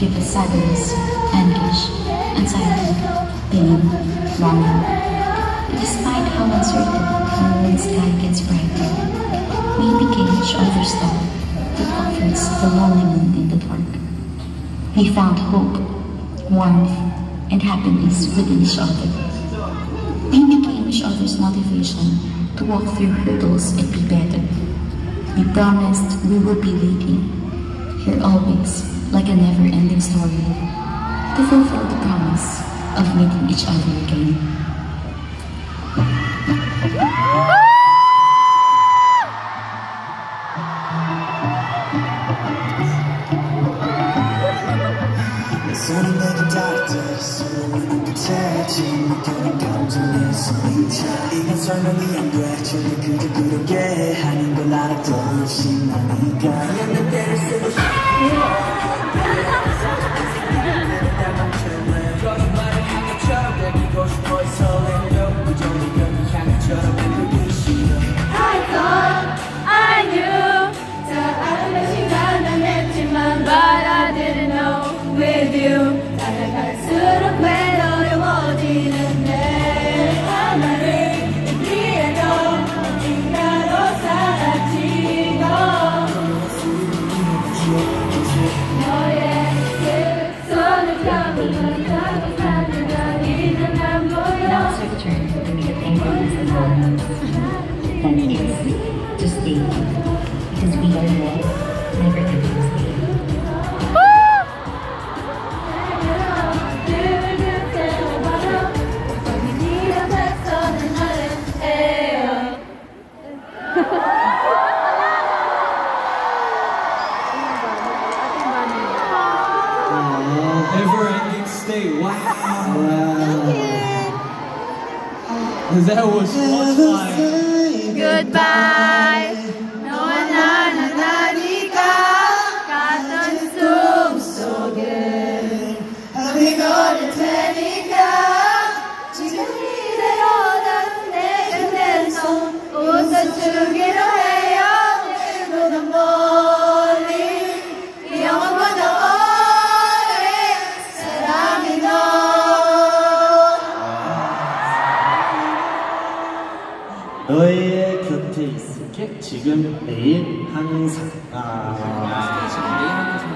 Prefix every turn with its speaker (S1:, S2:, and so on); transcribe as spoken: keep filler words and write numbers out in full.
S1: give us sadness, anguish, anxiety, pain, longing. Despite how uncertain the morning sky gets brighter, we became each other's star that comforts the lonely moon in the dark. We found hope, warmth, and happiness within each other. We became each other's motivation to walk through hurdles and be better. We promised we would be waiting, here always, like a never-ending story, to fulfill the promise of meeting each other again.
S2: 손은 내가 닿을 손은 끝에 지금 느끼는 감정의 소리차 이건 설명이 안 돼 절대 그저 그러게 하는 걸 알아도 신나니까 그냥 내 때를 쓰고 싶어 거짓말을 한 것처럼 내키고 싶어 설레는 그 정도면 향처럼 내키기 싫어
S3: I thought I knew 다 아는 시간 난 했지만 But I didn't know with you 따라갈수록 외로워지는데 하나를 위해도 어딘가로 사라지고 너의 그 손을 잡으면 자꾸 사는 아니는 난 보여
S1: Return to meet the angels and love. That is to stay, because we are one, never ever stay.
S4: Never-ending stay. Wow. Wow. That was one line.
S3: Goodbye. 너와 나는 나니까 같은 숨속에 함께 걸을 테니까 지금 이대로 나는 내 그대 손 웃어주기로 해요. 내일보다 멀리 영원보다
S2: 너의 곁에 있을게 지금 매일 항상 아...
S4: 지금 매일 항상